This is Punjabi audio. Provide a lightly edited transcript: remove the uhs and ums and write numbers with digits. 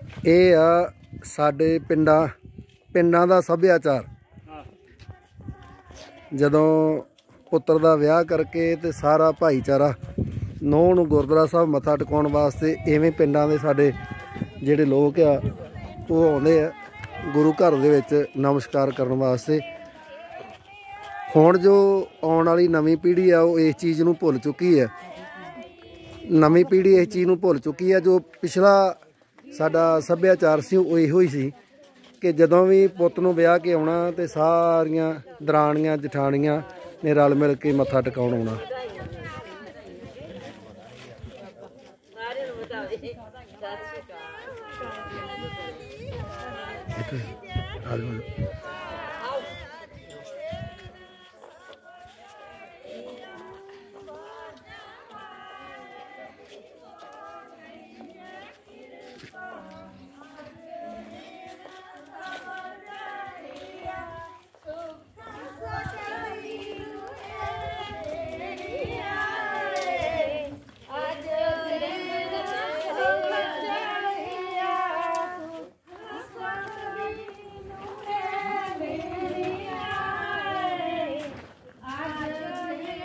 ਇਹ ਆ ਸਾਡੇ ਪਿੰਡਾਂ ਦਾ ਸੱਭਿਆਚਾਰ। ਜਦੋਂ ਪੁੱਤਰ ਦਾ ਵਿਆਹ ਕਰਕੇ ਤੇ ਸਾਰਾ ਭਾਈਚਾਰਾ ਨੂੰਹ ਨੂੰ ਗੁਰਦੁਆਰਾ ਸਾਹਿਬ ਮੱਥਾ ਟਿਕਾਉਣ ਵਾਸਤੇ ਇਵੇਂ ਪਿੰਡਾਂ ਦੇ ਸਾਡੇ ਜਿਹੜੇ ਲੋਕ ਆ ਉਹ ਆਉਂਦੇ ਆ ਗੁਰੂ ਘਰ ਦੇ ਵਿੱਚ ਨਮਸਕਾਰ ਕਰਨ ਵਾਸਤੇ। ਹੁਣ ਜੋ ਆਉਣ ਵਾਲੀ ਨਵੀਂ ਪੀੜ੍ਹੀ ਆ ਉਹ ਇਸ ਚੀਜ਼ ਨੂੰ ਭੁੱਲ ਚੁੱਕੀ ਹੈ। ਨਵੀਂ ਪੀੜ੍ਹੀ ਇਸ ਚੀਜ਼ ਨੂੰ ਭੁੱਲ ਚੁੱਕੀ ਹੈ। ਜੋ ਪਿਛਲਾ ਸਾਡਾ ਸੱਭਿਆਚਾਰ ਸੀ ਉਹ ਇਹੋ ਹੀ ਸੀ ਕਿ ਜਦੋਂ ਵੀ ਪੁੱਤ ਨੂੰ ਵਿਆਹ ਕੇ ਆਉਣਾ ਤੇ ਸਾਰੀਆਂ ਦਰਾਣੀਆਂ ਜਠਾਣੀਆਂ ਨੇ ਰਲ ਮਿਲ ਕੇ ਮੱਥਾ ਟਿਕਾਉਣ ਆਉਣਾ।